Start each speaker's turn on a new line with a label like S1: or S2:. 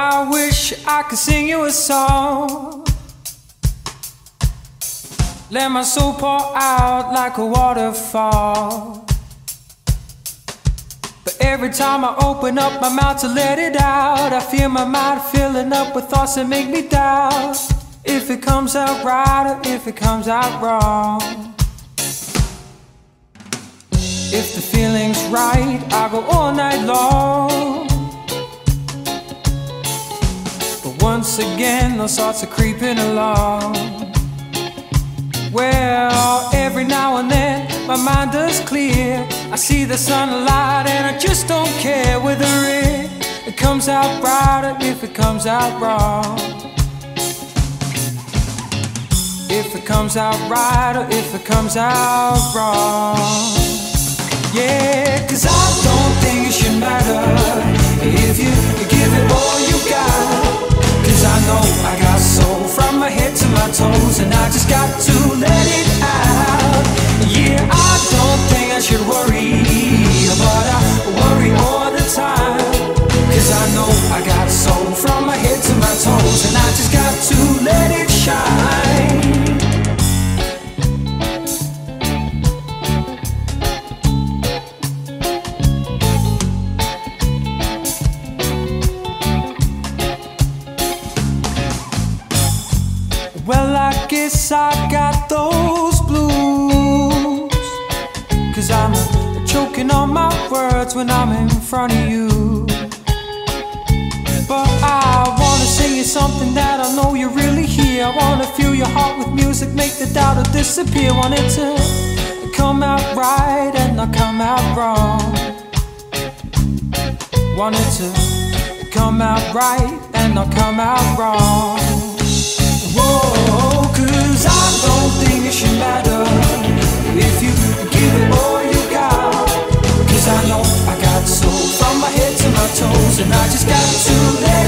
S1: I wish I could sing you a song, let my soul pour out like a waterfall. But every time I open up my mouth to let it out, I feel my mind filling up with thoughts that make me doubt if it comes out right or if it comes out wrong. If the feeling's right, I go all night long. But once again, those thoughts are creeping along. Well, every now and then my mind does clear. I see the sunlight and I just don't care whether it comes out right or if it comes out wrong. If it comes out right or if it comes out wrong. Yeah, 'cause I don't think it should matter if you give it all you got. 'Cause I know I got soul from my head to my toes, and I just got to let it out. Yeah, I don't think I should worry, but I worry all the time. 'Cause I know I got soul from my head to my toes, and I just got to let it shine. Well, I guess I got those blues, 'cause I'm choking on my words when I'm in front of you. But I wanna sing you something that I know you really hear. I wanna fill your heart with music, make the doubt disappear. Want it to come out right and not come out wrong. Want it to come out right and not come out wrong. Whoa, 'cause I don't think it should matter if you give it all you got. 'Cause I know I got soul from my head to my toes, and I just got to let